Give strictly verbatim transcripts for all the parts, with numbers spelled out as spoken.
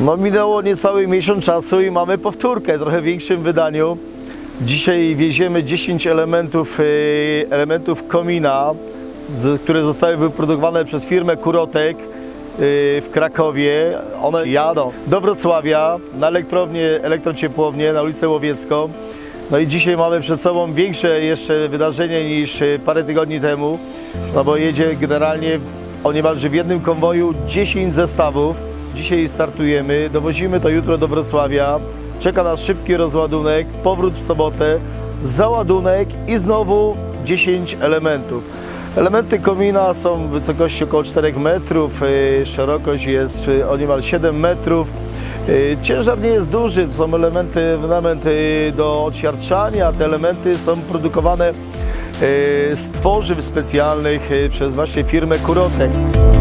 No minęło niecały miesiąc czasu i mamy powtórkę w trochę większym wydaniu. Dzisiaj wieziemy dziesięć elementów, elementów komina, które zostały wyprodukowane przez firmę Kurotek w Krakowie. One jadą do Wrocławia na elektrownię, elektrociepłownię na ulicę Łowiecką. No i dzisiaj mamy przed sobą większe jeszcze wydarzenie niż parę tygodni temu, no bo jedzie generalnie o niemalże w jednym konwoju dziesięć zestawów. Dzisiaj startujemy, dowozimy to jutro do Wrocławia. Czeka nas szybki rozładunek, powrót w sobotę, załadunek i znowu dziesięć elementów. Elementy komina są w wysokości około czterech metrów, szerokość jest o niemal siedem metrów. Ciężar nie jest duży, to są elementy, element do odsiarczania. Te elementy są produkowane z tworzyw specjalnych przez właśnie firmę Kurotek.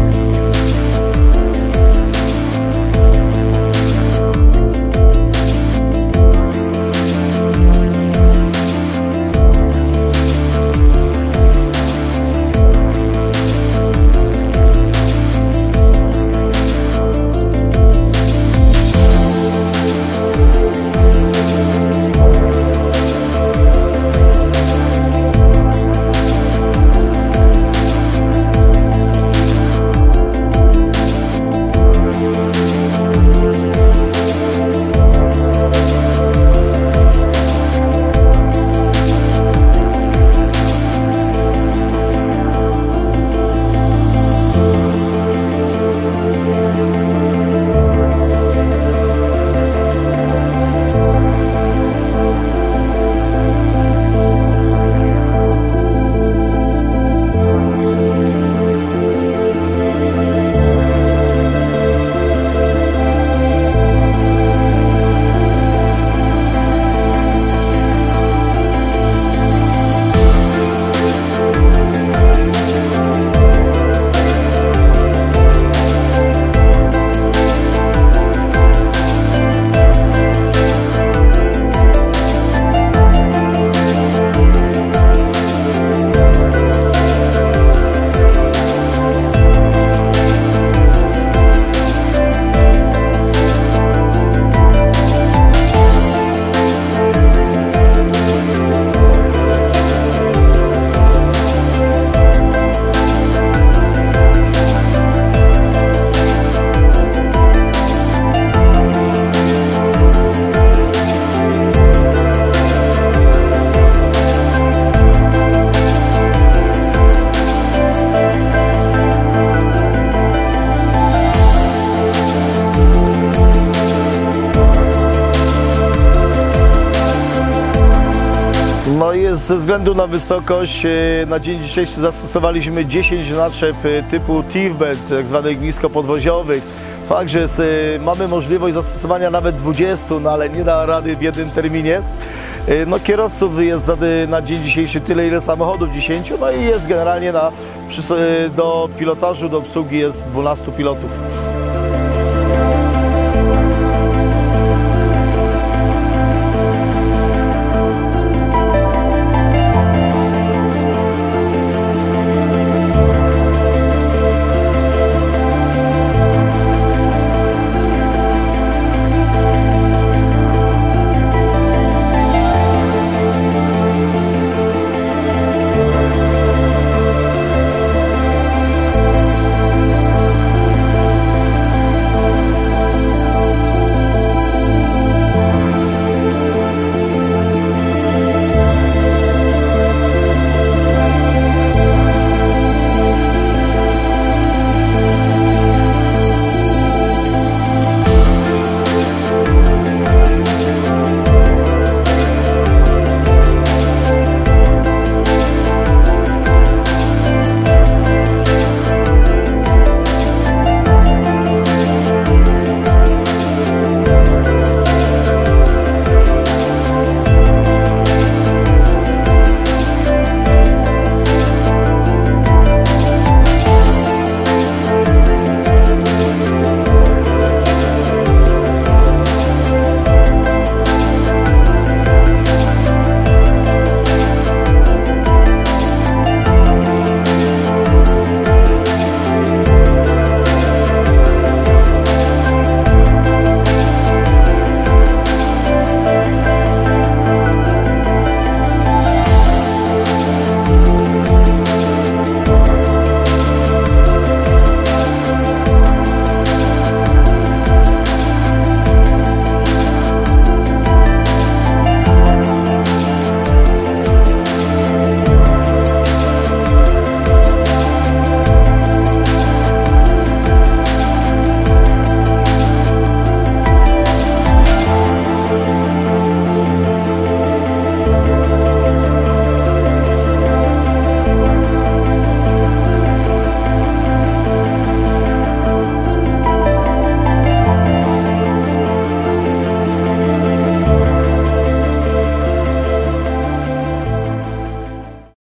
No jest ze względu na wysokość, na dzień dzisiejszy zastosowaliśmy dziesięć naczep typu T-bed, tak zwanych niskopodwoziowych. Fakt, że jest, mamy możliwość zastosowania nawet dwudziestu, no ale nie da rady w jednym terminie. No kierowców jest na dzień dzisiejszy tyle, ile samochodów, dziesięć, no i jest generalnie na, do pilotażu, do obsługi jest dwunastu pilotów.